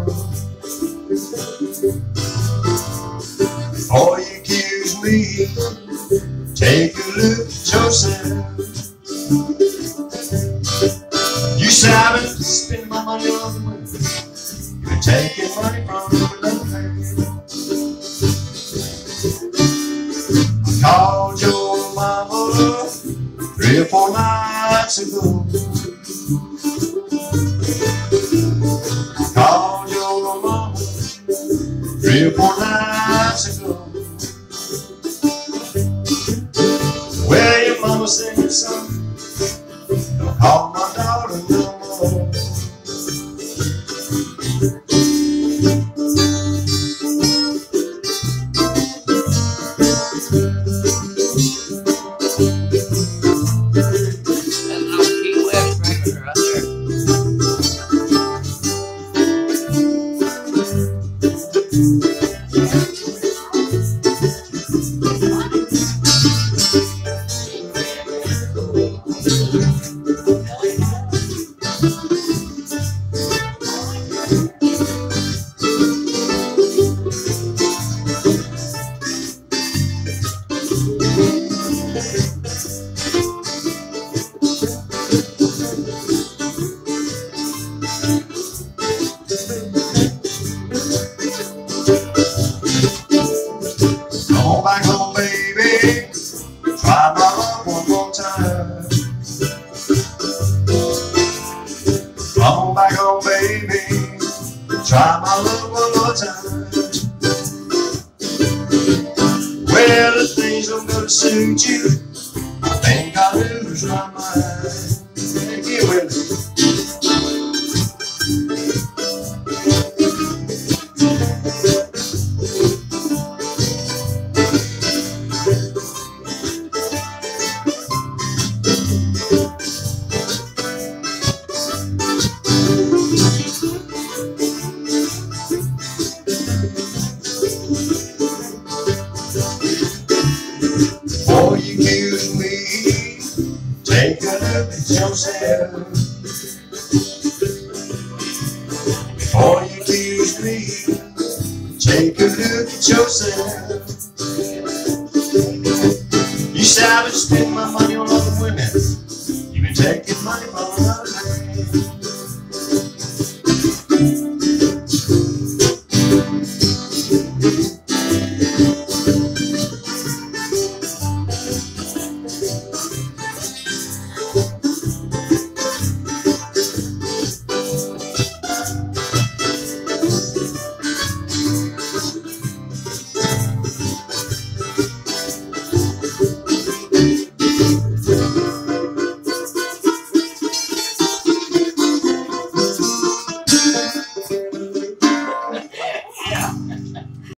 Before you accuse me, take a look at yourself. You say I've been spending my money on women. You've been taking money from another man. I called your mama 3 or 4 nights ago. I called your mama 3 or 4 nights ago. Well, your mama said, son, don't call my daughter no more. Come on back home, baby. Try my love one more time. Come on back home, baby. Try my love one more time. Well, if things don't go to suit you, I think I'll lose my mind. Get with it. Before you accuse me, take a look at yourself. Before you accuse me, take a look at yourself. You say I've been spending my money on other women. You've been taking money from another man.